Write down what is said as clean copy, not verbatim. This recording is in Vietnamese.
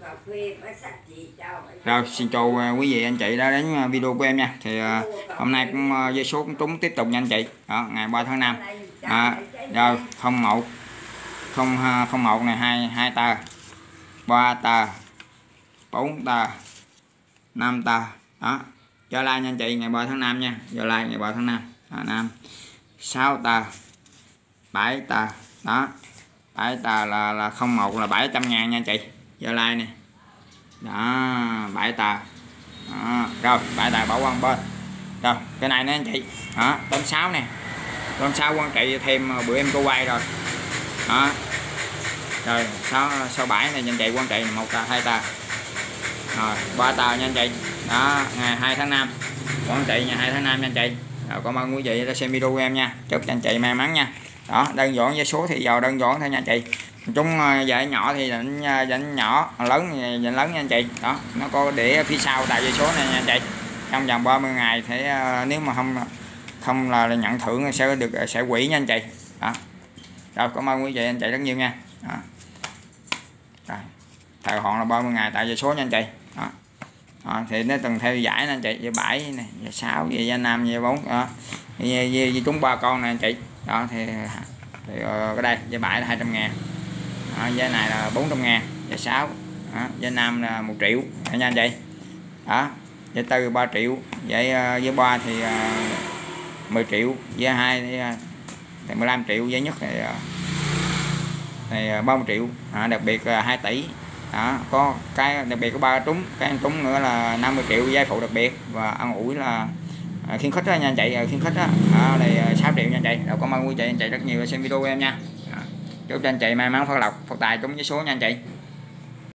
Rồi xin chào quý vị anh chị đã đến video của em nha. Thì hôm nay cũng dây số cũng trúng tiếp tục nha anh chị. Đó, ngày 3 tháng 5. Rồi 01 01 này 2 tờ, 3 tờ, 4 tờ, 5 tờ. Đó. Cho like nha anh chị, ngày 3 tháng 5 nha. Cho like ngày 3 tháng 5. 6 tờ, 7 tờ. Đó. 7 tờ là 01 là 700.000 nha anh chị. Cho like nè. Đó, 7 tờ. Đó. Rồi 7 tờ bỏ qua bên. Rồi cái này nữa anh chị. Đó, con 6 nè. Con 6 quan trị thêm bữa em có quay rồi. Đó. Rồi 6 7 này anh chị, quan trị 1 tờ 2 tờ. Rồi 3 tờ nha anh chị. Đó, ngày 2 tháng 5. Quan trị ngày 2 tháng 5 nha anh chị. Rồi cảm ơn quý vị đã xem video của em nha. Chúc cho anh chị may mắn nha. Đó, đơn giản với số thì giờ đơn giản thôi nha anh chị. Chúng dạy nhỏ thì đánh nhỏ, lớn thì lớn nha anh chị. Đó, nó có để phía sau tại dây số này nha anh chị. Trong vòng 30 ngày thì nếu mà không là nhận thưởng sẽ quỹ nha anh chị. Đó. Rồi cảm ơn quý vị anh chị rất nhiều nha. Đó. Rồi. Thời hạn là 30 ngày tại dây số nha anh chị. Đó. Đó, thì nó từng theo giải nè anh chị, dây 7 này, dây 6, dây 5, dây 4. Đó. Dây trúng 3 con nè anh chị. Đó thì cái đây dây 7 là 200.000. Đó, dây này là 400.000, dây 6. Đó, dây 5 là 1 triệu nha anh chị. Đó, dây 4 3 triệu, dây 3 thì 10 triệu, dây 2 thì 15 triệu, dây nhất thì 30 triệu. Đặc biệt là 2 tỷ. Đó, có cái đặc biệt có 3 trúng, cái ăn trúng nữa là 50 triệu giai phụ đặc biệt, và ăn ủi là khuyến khích đó nha anh chị, khuyến khích đó. Đó là 6 triệu nha anh chị. Rồi cảm ơn quý chị anh chị rất nhiều xem video của em nha. Chúc cho anh chị may mắn phát lộc phát tài trúng với số nha anh chị.